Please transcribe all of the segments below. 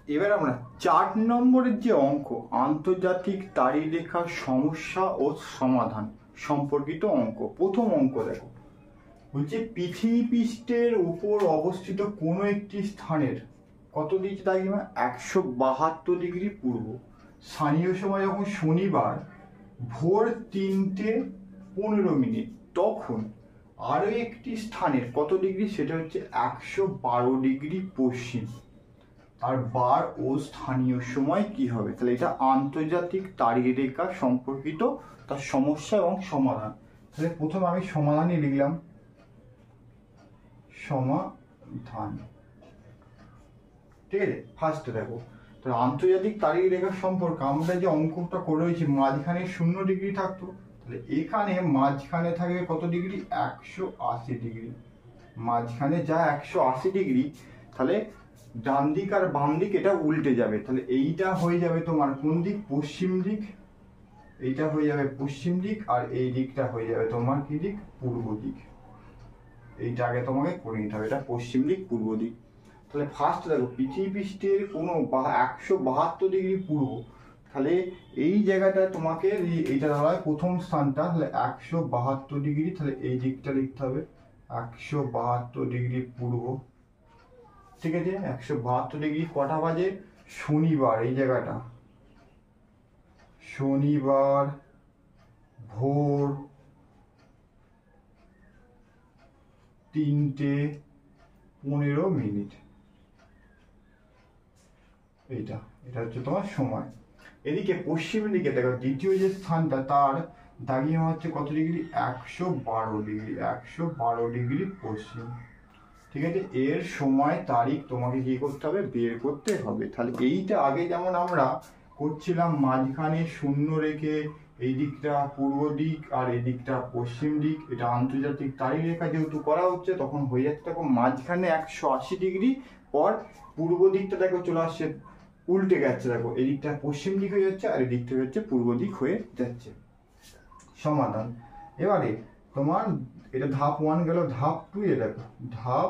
এবার আমরা 4 নম্বরের যে অঙ্ক, আন্তর্জাতিক তারিরেখার সমস্যা ও সমাধান সম্পর্কিত অঙ্ক। প্রথম অঙ্ক দেখো, বলছে পৃথিবী পৃষ্ঠের উপর অবস্থিত কোনো একটি স্থানের কত দিয়েছে দাগিমা 172 ডিগ্রি পূর্ব, স্থানীয় সময় যখন শনিবার ভোর 3:15 তখন আরো একটি স্থানের কত ডিগ্রি, সেটা হচ্ছে 112 ডিগ্রি পশ্চিম। আর বার ও স্থানীয় সময় কি হবে? তাহলে এটা আন্তর্জাতিক তারিরেখা সম্পর্কিত তার সমস্যা এবং সমাধান। তাহলে প্রথম আমি সমাধানই লিখলাম, সমাধান। ঠিক আছে, ফার্স্টে দেখো, তাহলে আন্তর্জাতিক তারিরেখা সম্পর্কে আমরা যে অঙ্কটা করেছি মাঝখানে 0 ডিগ্রি থাকতো, তাহলে এখানে মাঝখানে থাকবে কত ডিগ্রি 180 ডিগ্রি। মাঝখানে যা 180 ডিগ্রি, তাহলে ডান দিক আর বাম দিক এটা উল্টে যাবে। তাহলে এইটা হয়ে যাবে তোমার কোন দিক? পশ্চিম দিক। এইটা হয়ে যাবে পশ্চিম দিক, আর এই দিকটা হয়ে যাবে তোমার কি দিক? পূর্ব দিক। এইটা আগে তোমাকে করে নিতে হবে, এটা পশ্চিম দিক পূর্ব দিক। তাহলে ফার্স্ট দেখো, পৃথিবী পৃষ্ঠের কোনো 172 ডিগ্রি পূর্ব, তাহলে এই জায়গাটা তোমাকে এইটা ধরা হয় প্রথম স্থানটা, তাহলে 172 ডিগ্রি, তাহলে এই দিকটা লিখতে হবে 172 ডিগ্রি পূর্ব। ঠিক আছে, 172 ডিগ্রি কটা বাজে? শনিবার, এই জায়গাটা শনিবার ভোর 3:15। এটা হচ্ছে তোমার সময়। এদিকে পশ্চিম দিকে দেখো, দ্বিতীয় যে স্থানটা তার দাগিমা হচ্ছে কত ডিগ্রি? 112 ডিগ্রি, 112 ডিগ্রি পশ্চিম। ঠিক আছে, এর সময় তারিখ তোমাকে কি করতে হবে? বের করতে হবে। তাহলে এইটা আগে যেমন আমরা করছিলাম, মাঝখানে 0 রেখে এই দিকটা পূর্ব দিক আর এই দিকটা পশ্চিম দিক, এটা আন্তর্জাতিক তারিরেখা যেহেতু করা হচ্ছে তখন হয়ে যাচ্ছে দেখো মাঝখানে 180 ডিগ্রি, পর পূর্ব দিকটা দেখো চলে আসছে উল্টে গেছে, দেখো এই দিকটা পশ্চিম দিক হয়ে যাচ্ছে আর এই দিকটা হচ্ছে পূর্ব দিক হয়ে যাচ্ছে। সমাধান। এবারে তোমার এটা ধাপ 1 গেল, ধাপ 2 এ দেখো, ধাপ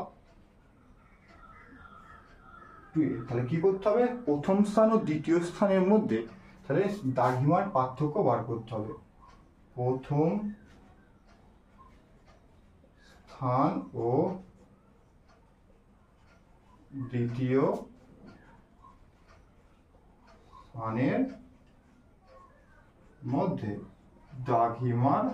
2 এ তাহলে কি করতে হবে? প্রথম স্থান ও দ্বিতীয় স্থানের মধ্যে তাহলে দাগিমার পার্থক্য বার করতে হবে। প্রথম স্থান ও দ্বিতীয় স্থানের মধ্যে দাগিমার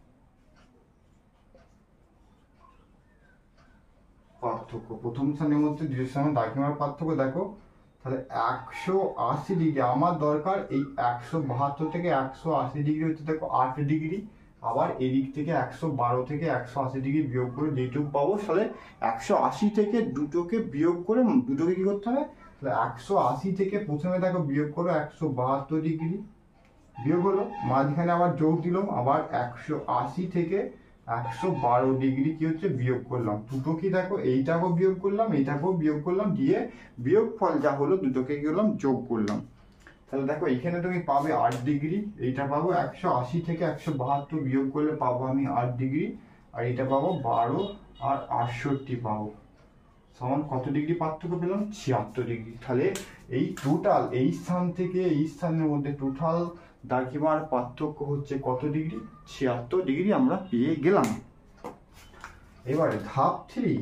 পার্থক্য। প্রথম স্থানের মধ্যে দ্বিতীয় স্থানের দাগিমার পার্থক্য দেখো, তাহলে 180 ডিগ্রি আমার দরকার, এই 172 থেকে 180 ডিগ্রি হচ্ছে দেখো 8 ডিগ্রি। আবার এদিক থেকে 112 থেকে 180 ডিগ্রি বিয়োগ করে যেটুকু পাবো, তাহলে 180 থেকে দুটোকে বিয়োগ করে দুটোকে কি করতে হবে? তাহলে 180 থেকে প্রথমে দেখো বিয়োগ করো 172 ডিগ্রি, বিয়োগ হলো, মাঝখানে আবার যোগ দিলাম, আবার 180 থেকে 112 ডিগ্রি কি হচ্ছে? বিয়োগ করলাম। দুটো কি দেখো, এইটাকেও বিয়োগ করলাম, এইটাকেও বিয়োগ করলাম, দিয়ে বিয়োগ ফল যা হলো দুটোকে কি করলাম? যোগ করলাম। তাহলে দেখো এখানে তুমি পাবে 8 ডিগ্রি, এইটা পাবো 180 থেকে 172 বিয়োগ করলে পাবো আমি 8 ডিগ্রি, আর এটা পাবো 12 আর 68 পাবো, সমান কত ডিগ্রি পার্থক্য পেলাম? 76 ডিগ্রি। তাহলে এই টোটাল এই স্থান থেকে এই স্থানের মধ্যে টোটাল দাগিমার পার্থক্য হচ্ছে কত ডিগ্রি? 76 ডিগ্রি আমরা পেয়ে গেলাম। এবারে ধাপ 3।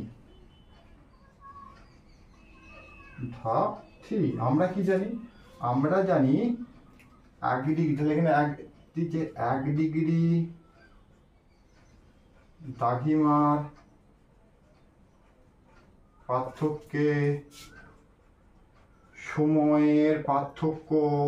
ধাপ 3 আমরা কি জানি? আমরা জানি 1 ডিগ্রি, তাহলে এখানে 1 ডিগ্রি দাগিমার পার্থক্যে সময়ের পার্থক্য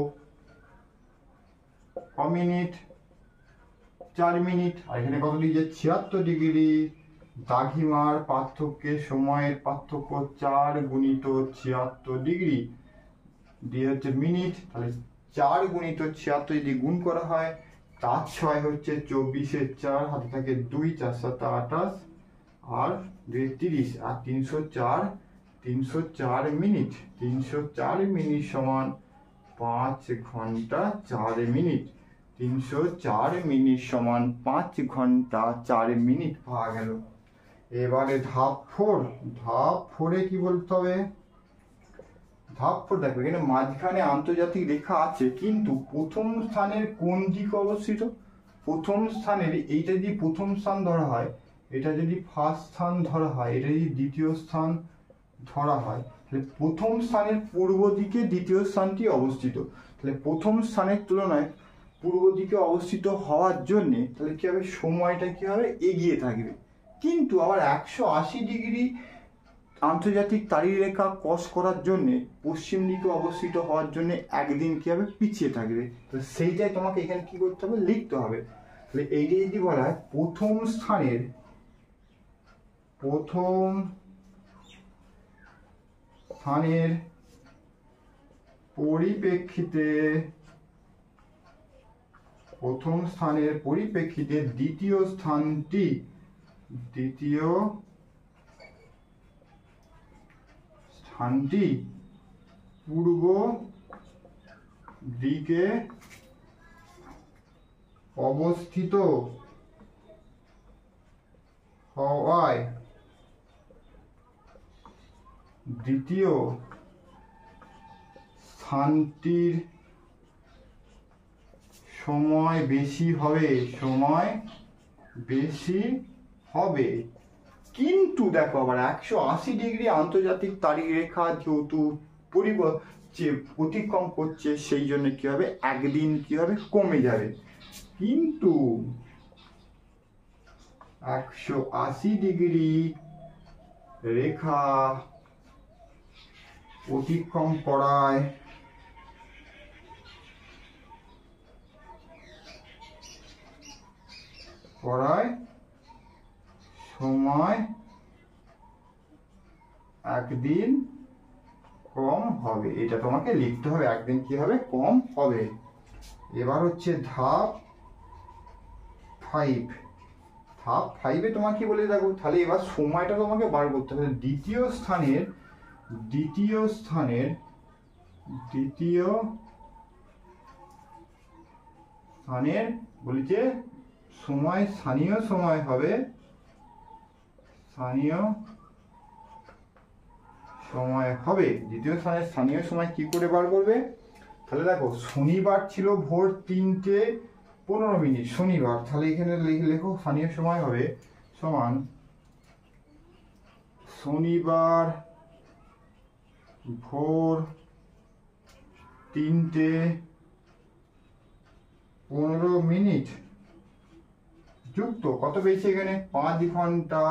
ক মিনিট? 4 মিনিট। আর এখানে কত ডিগ্রি? 76 ডিগ্রি দাগিমার পার্থক্যে সময়ের পার্থক্য 4 গুণিত 76 ডিগ্রি দিয়ে হচ্ছে মিনিট। তাহলে 4 গুণিত 76 যদি গুণ করা হয়, তার 6 হচ্ছে 24 4, হাতে থাকে 2, 4 7 28 আর 2 30, আর 304 মিনিট। 304 মিনিট সমান 5 ঘন্টা 4 মিনিট। 304 মিনিট সমান 5 ঘন্টা 4 মিনিট পাওয়া গেল। এবারে ধাপ 4। ধাপ 4 এ কি বলতে হবে? ধাপ 4 দেখো এখানে মাঝখানে আন্তর্জাতিক রেখা আছে, কিন্তু প্রথম স্থানের কোন দিকে অবস্থিত? প্রথম স্থানের এইটা যদি প্রথম স্থান ধরা হয়, এটা যদি ফার্স্ট স্থান ধরা হয়, এটা যদি দ্বিতীয় স্থান ধরা হয়, তাহলে প্রথম স্থানের পূর্ব দিকে দ্বিতীয় স্থানটি অবস্থিত। তাহলে প্রথম স্থানের তুলনায় পূর্ব দিকে অবস্থিত হওয়ার জন্যে তাহলে কি হবে, সময়টা কি হবে, এগিয়ে থাকবে। কিন্তু আবার 180 ডিগ্রি আন্তর্জাতিক তারিরেখা ক্রস করার জন্যে পশ্চিম দিকে অবস্থিত হওয়ার জন্য একদিন কি হবে, পিছিয়ে থাকবে। তো সেইটাই তোমাকে এখানে কি করতে হবে, লিখতে হবে। তাহলে এইটা যদি বলা হয় প্রথম স্থানের পরিপ্রেক্ষিতে দ্বিতীয় স্থানটি পূর্ব দিকে অবস্থিত হওয়ায় দ্বিতীয় স্থানটির সময় বেশি হবে। কিন্তু দেখো আবার 180 ডিগ্রি আন্তর্জাতিক তারিখরেখা যেহেতু অতিক্রম করছে, সেই জন্য কি হবে, একদিন কি হবে, কমে যাবে। কিন্তু 180 ডিগ্রি রেখা অতিক্রম করায় সময় একদিন কম হবে। এটা তোমাকে লিখতে হবে, একদিন কি হবে, কম হবে। এবার হচ্ছে ধাপ 5। ধাপ 5-এ তোমাকে কি বলে দেখো, তাহলে এবার সময়টা তোমাকে বার করতে হবে। দ্বিতীয় স্থানের বলেছে সময়, স্থানীয় সময় হবে, দ্বিতীয় স্থানের স্থানীয় সময় কি করে বার করবে? তাহলে দেখো শনিবার ছিল ভোর 3:15 শনিবার, তাহলে এখানে লেখো স্থানীয় সময় হবে সমান শনিবার ভোর 3:15 যুক্ত কত পেয়েছে এখানে, 5 ঘন্টা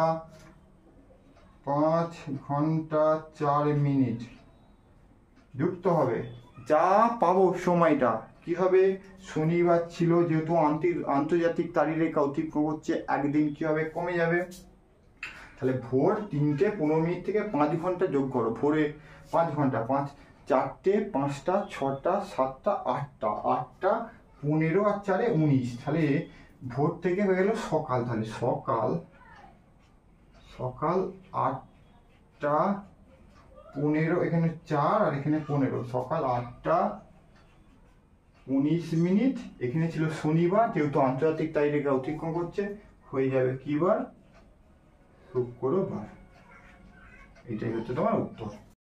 4 মিনিট যুক্ত হবে। যা পাবো সময়টা কি হবে, শনিবার ছিল যেহেতু আন্তর্জাতিক তারিখরেখা অতিক্রম করছে, একদিন কি হবে, কমে যাবে। তাহলে ভোর 3:15 থেকে 5 ঘন্টা যোগ করো, ভোরে 5 ঘন্টা, 5 4টে 5টা 6টা 7টা 8টা 8টা 15 আর 4 19, তাহলে ভোর থেকে হয়ে গেল সকাল। তাহলে সকাল 8টা 15, এখানে 4 আর এখানে 15, সকাল 8টা 19 মিনিট। এখানে ছিল শনিবার, যেহেতু আন্তর্জাতিক তারিখরেখা অতিক্রম করছে, হয়ে যাবে কি বার, শুক্রবার। এটাই হচ্ছে তোমার উত্তর।